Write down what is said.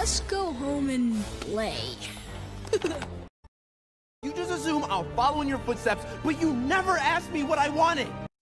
Let's go home and play. You just assume I'll follow in your footsteps, but you never asked me what I wanted.